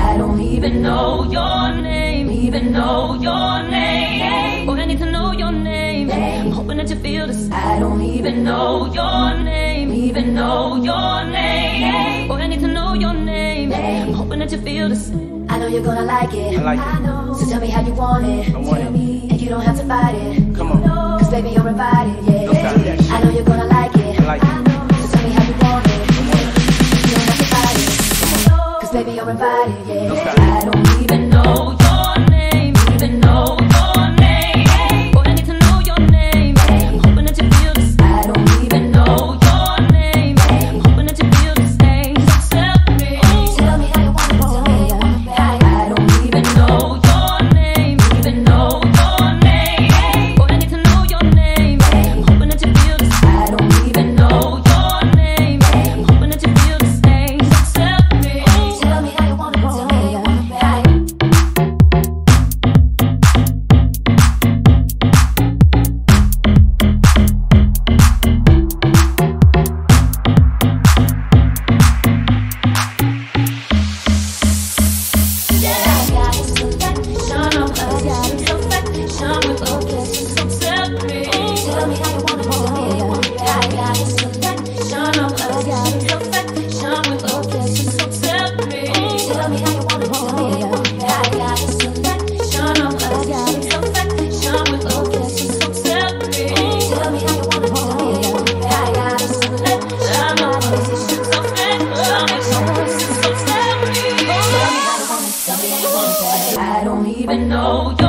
I don't even know your name, even know your name. Boy, I need to know your name. I'm hoping that you feel this. I don't even know your name, even know your name. Boy, I need to know your name. I'm hoping that you feel this. I know you're gonna like it. I like it. I know. So tell me how you want it. I want it. And you don't have to fight it. Come on. Cause baby, you're invited, yeah. Don't stop that shit. I know you're gonna like it. I like it. So tell me how you want it. I want it. You don't have to fight it. Cause baby, you're invited, yeah. Don't stop. I don't even know your name, even know your name. Boy, I need to know your name. I'm hoping that you feel this. I don't even know your name. I'm hoping that you feel the same. So tell me how you want it. Tell me how you want it. I don't even know your name, even know your name. Boy, I need to know your name. I'm hoping that you feel this. I don't even know your name. I'm hoping that you feel the same. So tell me how you want it. Tell me how you want it. I don't even know